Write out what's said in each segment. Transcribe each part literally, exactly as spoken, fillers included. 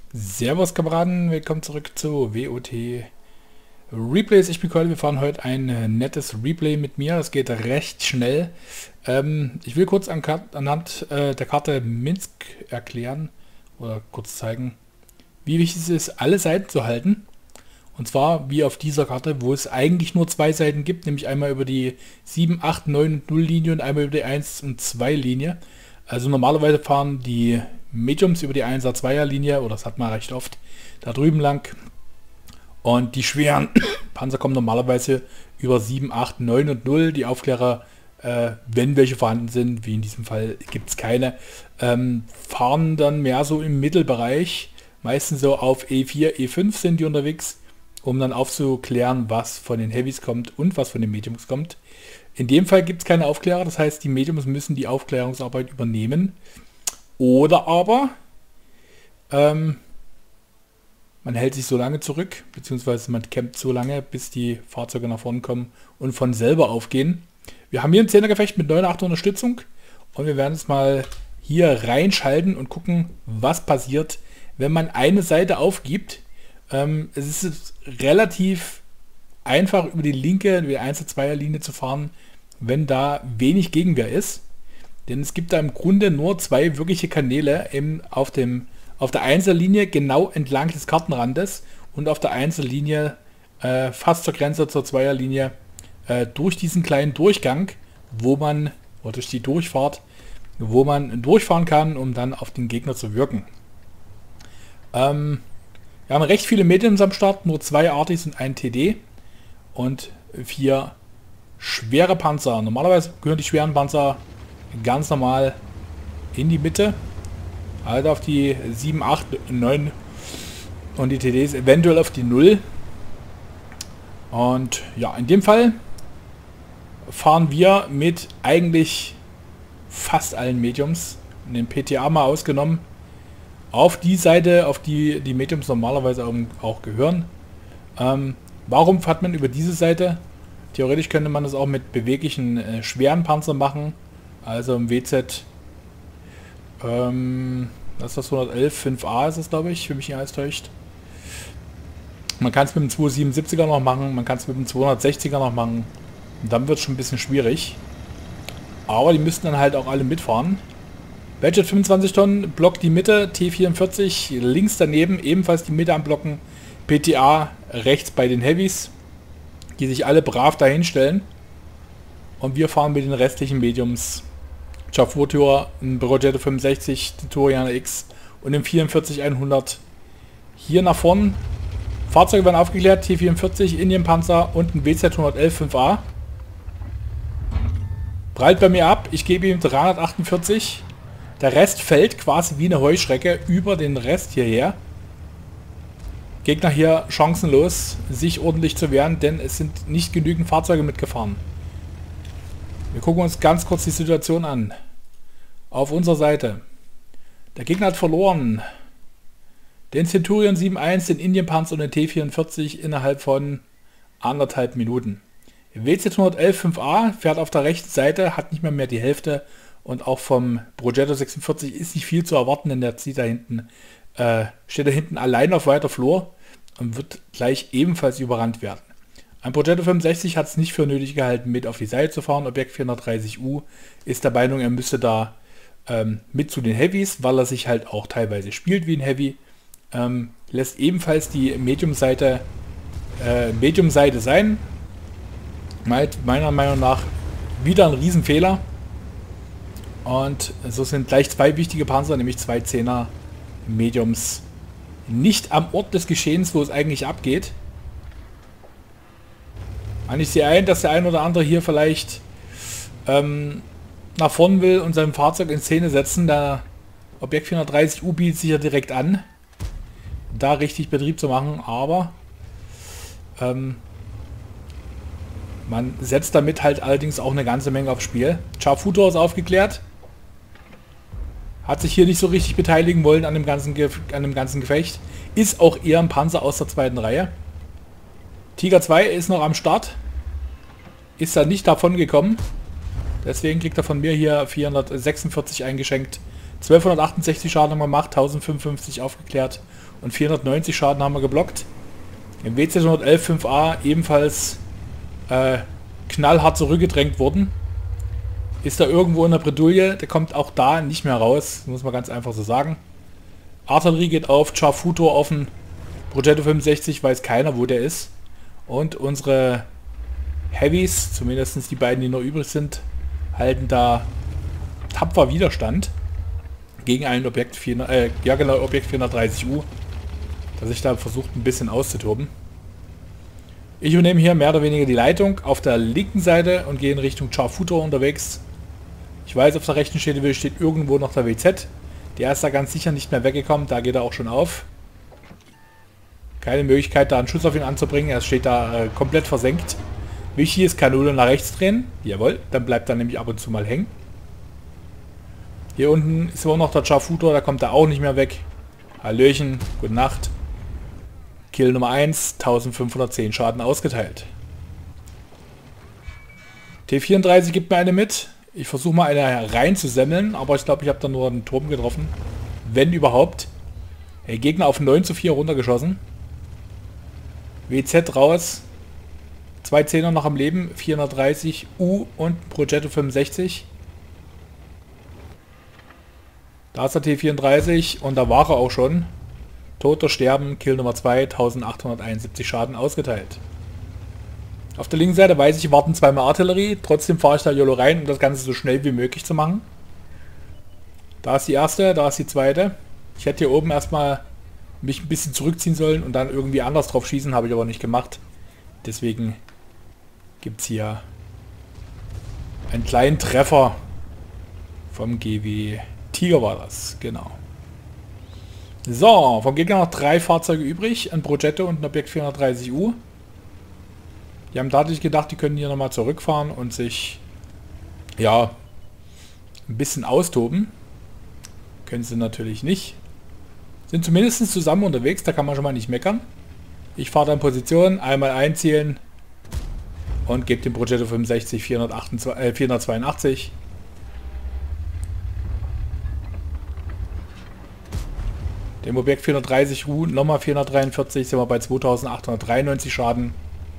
Servus Kameraden, willkommen zurück zu W O T Replays. Ich bin Keule, wir fahren heute ein äh, nettes Replay mit mir, das geht recht schnell. Ähm, ich will kurz an, anhand äh, der Karte Minsk erklären oder kurz zeigen, wie wichtig es ist, alle Seiten zu halten. Und zwar wie auf dieser Karte, wo es eigentlich nur zwei Seiten gibt, nämlich einmal über die sieben, acht, neun und null Linie und einmal über die eins und zwei Linie. Also normalerweise fahren die Mediums über die einser, zweier Linie, oder das hat man recht oft, da drüben lang. Und die schweren Panzer kommen normalerweise über sieben, acht, neun und null. Die Aufklärer, äh, wenn welche vorhanden sind, wie in diesem Fall gibt es keine, ähm, fahren dann mehr so im Mittelbereich. Meistens so auf E vier, E fünf sind die unterwegs, um dann aufzuklären, was von den Heavys kommt und was von den Mediums kommt. In dem Fall gibt es keine Aufklärer, das heißt, die Mediums müssen die Aufklärungsarbeit übernehmen. Oder aber ähm, man hält sich so lange zurück, beziehungsweise man campt so lange, bis die Fahrzeuge nach vorne kommen und von selber aufgehen. Wir haben hier ein Zehnergefecht mit neun acht Unterstützung und wir werden jetzt mal hier reinschalten und gucken, was passiert, wenn man eine Seite aufgibt. Ähm, es ist relativ einfach über die linke, über die eins zwei Linie zu fahren, wenn da wenig Gegenwehr ist. Denn es gibt da im Grunde nur zwei wirkliche Kanäle im, auf, dem, auf der Einzellinie genau entlang des Kartenrandes und auf der Einzellinie äh, fast zur Grenze zur Zweierlinie äh, durch diesen kleinen Durchgang, wo man, oder durch die Durchfahrt, wo man durchfahren kann, um dann auf den Gegner zu wirken. Ähm, wir haben recht viele Mediums am Start, nur zwei Artis und ein T D und vier schwere Panzer. Normalerweise gehören die schweren Panzer ganz normal in die Mitte, halt auf die sieben, acht, neun und die T Ds eventuell auf die null. Und ja, in dem Fall fahren wir mit eigentlich fast allen Mediums, den P T A mal ausgenommen, auf die Seite, auf die die Mediums normalerweise auch gehören. Ähm, warum fährt man über diese Seite? Theoretisch könnte man das auch mit beweglichen äh, schweren Panzern machen. Also im W Z, ähm, das ist das hundertelf, fünf A ist es, glaube ich, wenn mich nicht alles täuscht. Man kann es mit dem zweihundertsiebenundsiebziger noch machen, man kann es mit dem zweihundertsechziger noch machen. Und dann wird es schon ein bisschen schwierig. Aber die müssten dann halt auch alle mitfahren. Badget fünfundzwanzig Tonnen, blockt die Mitte, T vierundvierzig links daneben, ebenfalls die Mitte am Blocken. P T A rechts bei den Heavys, die sich alle brav dahin stellen. Und wir fahren mit den restlichen Mediums. Chafutur, ein Progetto fünfundsechzig, Turian X und im vierundvierzig hundert hier nach vorn. Fahrzeuge werden aufgeklärt, T vierundvierzig, Indian Panzer und ein W Z hundertelf fünf A. Prallt bei mir ab, ich gebe ihm dreihundertachtundvierzig. Der Rest fällt quasi wie eine Heuschrecke über den Rest hierher. Gegner hier chancenlos, sich ordentlich zu wehren, denn es sind nicht genügend Fahrzeuge mitgefahren. Wir gucken uns ganz kurz die Situation an. Auf unserer Seite. Der Gegner hat verloren den Centurion sieben eins, den Indian Panzer und den T vierundvierzig innerhalb von anderthalb Minuten. W Z hundertelf fünf A fährt auf der rechten Seite, hat nicht mehr, mehr die Hälfte und auch vom Progetto sechsundvierzig ist nicht viel zu erwarten, denn der zieht da hinten, äh, steht da hinten allein auf weiter Flur und wird gleich ebenfalls überrannt werden. Ein Progetto fünfundsechzig hat es nicht für nötig gehalten, mit auf die Seite zu fahren. Objekt vierhundertdreißig U ist der Meinung, er müsste da ähm, mit zu den Heavys, weil er sich halt auch teilweise spielt wie ein Heavy. Ähm, lässt ebenfalls die Medium-Seite äh, Medium-Seite sein. Meiner Meinung nach wieder ein Riesenfehler. Und so sind gleich zwei wichtige Panzer, nämlich zwei Zehner Mediums, nicht am Ort des Geschehens, wo es eigentlich abgeht. Ich sehe ein, dass der ein oder andere hier vielleicht ähm, nach vorn will und sein Fahrzeug in Szene setzen. Der Objekt vierhundertdreißig U bietet sich ja direkt an, da richtig Betrieb zu machen, aber ähm, man setzt damit halt allerdings auch eine ganze Menge aufs Spiel. Chafutur ist aufgeklärt. Hat sich hier nicht so richtig beteiligen wollen an dem ganzen, Ge an dem ganzen Gefecht. Ist auch eher ein Panzer aus der zweiten Reihe. Tiger zwei ist noch am Start. Ist da nicht davon gekommen. Deswegen kriegt er von mir hier vierhundertsechsundvierzig eingeschenkt. zwölfhundertachtundsechzig Schaden haben wir gemacht, tausendfünfundfünfzig aufgeklärt und vierhundertneunzig Schaden haben wir geblockt. Im W Z hundertelf fünf a ebenfalls äh, knallhart zurückgedrängt worden. Ist da irgendwo in der Bredouille, der kommt auch da nicht mehr raus, muss man ganz einfach so sagen. Artillerie geht auf, Char Futur offen, Progetto fünfundsechzig weiß keiner, wo der ist. Und unsere Heavys, zumindest die beiden, die noch übrig sind, halten da tapfer Widerstand gegen ein Objekt, vierhundert, äh, ja genau, Objekt vierhundertdreißig U, das sich da versucht ein bisschen auszutoben. Ich übernehme hier mehr oder weniger die Leitung auf der linken Seite und gehe in Richtung Char Futur unterwegs. Ich weiß, auf der rechten Schädel steht irgendwo noch der W Z. Der ist da ganz sicher nicht mehr weggekommen, da geht er auch schon auf. Keine Möglichkeit, da einen Schuss auf ihn anzubringen, er steht da äh, komplett versenkt. Wichtig ist, Kanone nach rechts drehen. Jawohl, dann bleibt er nämlich ab und zu mal hängen. Hier unten ist immer noch der Char Futur, da kommt er auch nicht mehr weg. Hallöchen, gute Nacht. Kill Nummer eins, eintausendfünfhundertzehn Schaden ausgeteilt. T vierunddreißig gibt mir eine mit. Ich versuche mal eine rein zu semmeln, aber ich glaube, ich habe da nur einen Turm getroffen. Wenn überhaupt. Der Gegner auf neun zu vier runtergeschossen. W Z raus. Zwei Zehner noch am Leben. vierhundertdreißig U und Progetto fünfundsechzig. Da ist der T vierunddreißig und da war er auch schon. Toter Sterben, Kill Nummer zwei, eintausendachthunderteinundsiebzig Schaden ausgeteilt. Auf der linken Seite weiß ich, warten zweimal Artillerie. Trotzdem fahre ich da YOLO rein, um das Ganze so schnell wie möglich zu machen. Da ist die erste, da ist die zweite. Ich hätte hier oben erstmal mich ein bisschen zurückziehen sollen und dann irgendwie anders drauf schießen, habe ich aber nicht gemacht. Deswegen gibt es hier einen kleinen Treffer vom G W Tiger war das, genau. So, vom Gegner noch drei Fahrzeuge übrig, ein Progetto und ein Objekt vierhundertdreißig U. Die haben dadurch gedacht, die können hier nochmal zurückfahren und sich, ja, ein bisschen austoben. Können sie natürlich nicht. Sind zumindest zusammen unterwegs, da kann man schon mal nicht meckern. Ich fahre da in Position, einmal einzielen und gebe dem Progetto fünfundsechzig vierhundertzweiundachtzig. Dem Objekt vierhundertdreißig U nochmal vierhundertdreiundvierzig, sind wir bei zweitausendachthundertdreiundneunzig Schaden.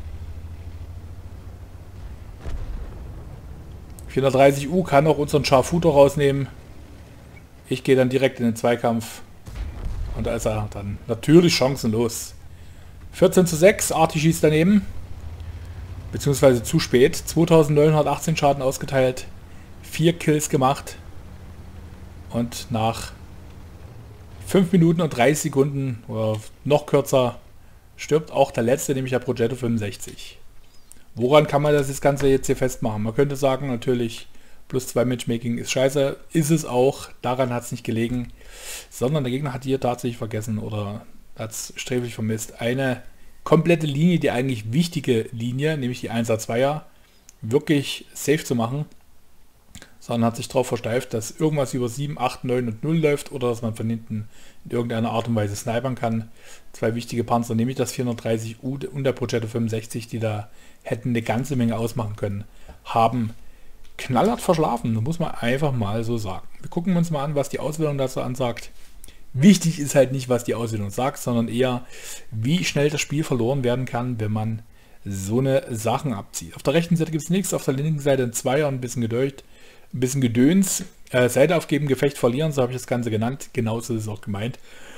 vierhundertdreißig U kann auch unseren Char Futur rausnehmen. Ich gehe dann direkt in den Zweikampf. Und da ist er dann natürlich chancenlos. vierzehn zu sechs, Arti schießt daneben. Beziehungsweise zu spät. zweitausendneunhundertachtzehn Schaden ausgeteilt. vier Kills gemacht. Und nach fünf Minuten und dreißig Sekunden oder noch kürzer stirbt auch der letzte, nämlich der Progetto fünfundsechzig. Woran kann man das Ganze jetzt hier festmachen? Man könnte sagen, natürlich, plus zwei Matchmaking ist scheiße. Ist es auch. Daran hat es nicht gelegen. Sondern der Gegner hat hier tatsächlich vergessen oder hat es sträflich vermisst, eine komplette Linie, die eigentlich wichtige Linie, nämlich die eins A zweier, wirklich safe zu machen. Sondern hat sich darauf versteift, dass irgendwas über sieben, acht, neun und null läuft oder dass man von hinten in irgendeiner Art und Weise snipern kann. Zwei wichtige Panzer, nämlich das vierhundertdreißig U und der Progetto fünfundsechzig, die da hätten eine ganze Menge ausmachen können, haben knallhart verschlafen. Das muss man einfach mal so sagen. Wir gucken uns mal an, was die Auswertung dazu ansagt. Wichtig ist halt nicht, was die Auswertung sagt, sondern eher, wie schnell das Spiel verloren werden kann, wenn man so eine Sachen abzieht. Auf der rechten Seite gibt es nichts, auf der linken Seite ein Zweier, ein bisschen gedeucht. Ein bisschen Gedöns, äh, Seite aufgeben, Gefecht verlieren, so habe ich das Ganze genannt. Genauso ist es auch gemeint.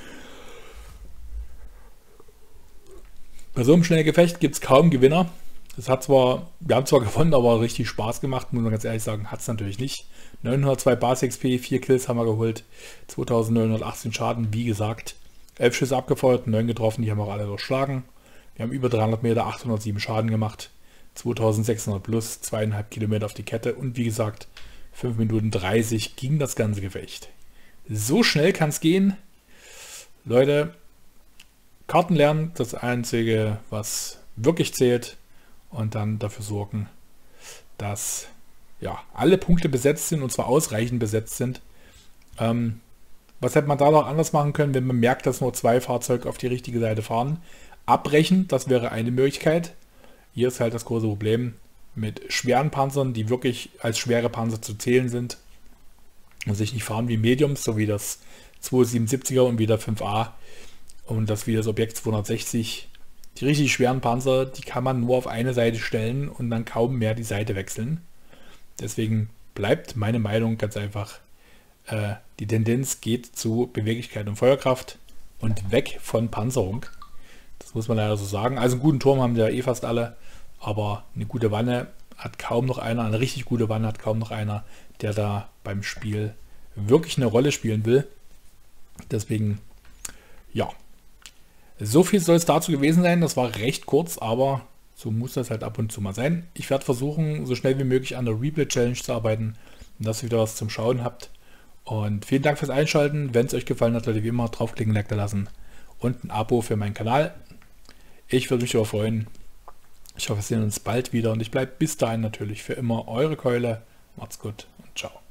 Bei so einem schnellen Gefecht gibt es kaum Gewinner. Das hat zwar, wir haben zwar gewonnen, aber richtig Spaß gemacht, muss man ganz ehrlich sagen, hat es natürlich nicht. neunhundertzwei Basis X P, vier Kills haben wir geholt, zweitausendneunhundertachtzehn Schaden, wie gesagt. elf Schüsse abgefeuert, neun getroffen, die haben wir auch alle durchschlagen. Wir haben über dreihundert Meter, achthundertsieben Schaden gemacht, zweitausendsechshundert plus, zweieinhalb Kilometer auf die Kette und wie gesagt, fünf Minuten dreißig ging das ganze Gefecht. So schnell kann es gehen. Leute, Karten lernen, das Einzige, was wirklich zählt. Und dann dafür sorgen, dass ja, alle Punkte besetzt sind und zwar ausreichend besetzt sind. Ähm, was hätte man da noch anders machen können, wenn man merkt, dass nur zwei Fahrzeuge auf die richtige Seite fahren? Abbrechen, das wäre eine Möglichkeit. Hier ist halt das große Problem mit schweren Panzern, die wirklich als schwere Panzer zu zählen sind. Muss ich nicht fahren wie Mediums, so wie das zweihundertsiebenundsiebziger und wie der fünf A und das wie das Objekt zweihundertsechzig. Die richtig schweren Panzer, die kann man nur auf eine Seite stellen und dann kaum mehr die Seite wechseln. Deswegen bleibt meine Meinung ganz einfach, äh, die Tendenz geht zu Beweglichkeit und Feuerkraft und weg von Panzerung. Das muss man leider so sagen. Also einen guten Turm haben ja eh fast alle, aber eine gute Wanne hat kaum noch einer, eine richtig gute Wanne hat kaum noch einer, der da beim Spiel wirklich eine Rolle spielen will. Deswegen, ja, so viel soll es dazu gewesen sein. Das war recht kurz, aber so muss das halt ab und zu mal sein. Ich werde versuchen, so schnell wie möglich an der Replay Challenge zu arbeiten, dass ihr wieder was zum Schauen habt. Und vielen Dank fürs Einschalten. Wenn es euch gefallen hat, Leute, wie immer draufklicken, Like da lassen und ein Abo für meinen Kanal. Ich würde mich aber freuen. Ich hoffe, wir sehen uns bald wieder und ich bleibe bis dahin natürlich für immer eure Keule. Macht's gut und ciao.